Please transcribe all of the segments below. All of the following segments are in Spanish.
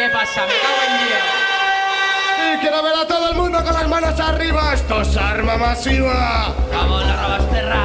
¿qué pasa? Me cago en Dios. Y quiero ver a todo el mundo con las manos arriba. Esto es arma masiva. Vamos, la Robasterra.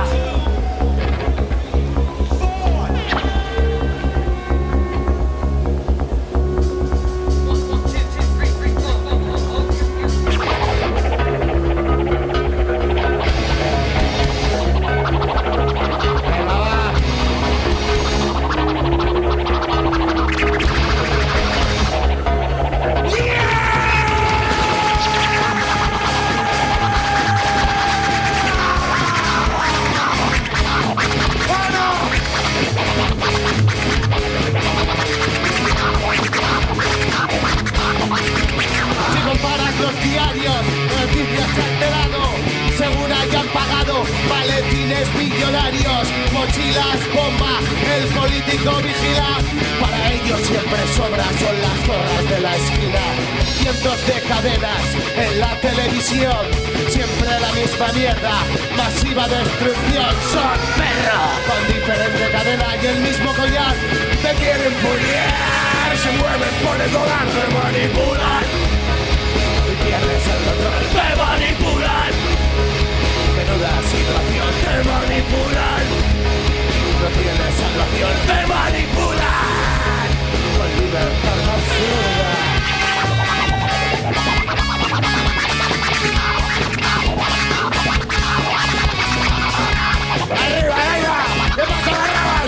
Los diarios, noticias se han enterado, según hayan pagado maletines millonarios, mochilas, bomba, el político vigila. Para ellos siempre sobra, son las zorras de la esquina. Cientos de cadenas en la televisión, siempre la misma mierda, masiva destrucción. Son perros con diferente cadena y el mismo collar. Te quieren follar, se mueven por el dólar, te manipulan. Pierdes el control, te manipulan. Menuda situación, te manipulan. No tienes salvación, te manipulan. Con libertad absurda. ¡Arriba, arriba! ¿Qué pasa, arriba?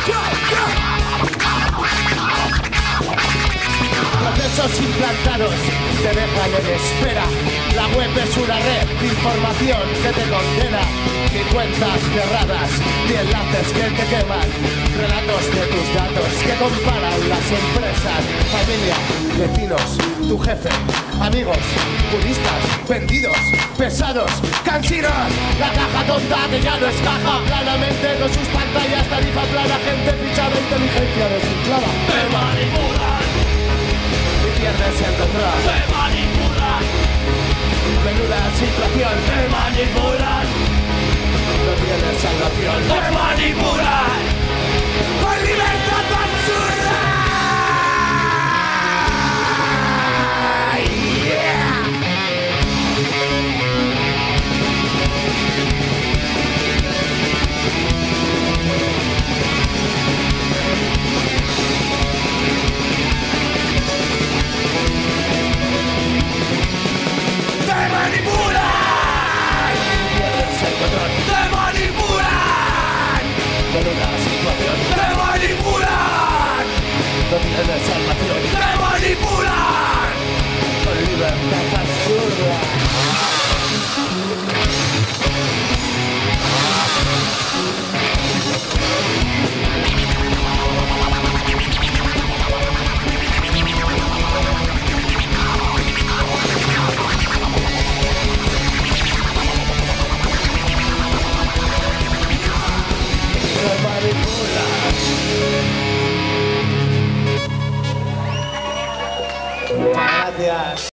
Procesos implantados te dejan en espera. La web es una red de información que te condena. Ni cuentas cerradas, ni enlaces que te queman. Relatos de tus datos que comparan las empresas. Familia, vecinos, tu jefe, amigos, turistas, vendidos, pesados, cansinos. La caja tonta que ya no es caja. Planamente con sus pantallas, tarifa plana, gente fichada, inteligencia desinflada. Te manipulan. Pierdes el control, te manipulan. Menuda situación, te manipulan. No tienes salvación, te manipulan. Con libertad absurda. Yeah. ¡Te manipulan! Pierdes el control. ¡Te manipulan! Menuda situación. ¡Te manipulan! No tienes salvación. ¡Te manipulan! Con libertad absurda. Gracias.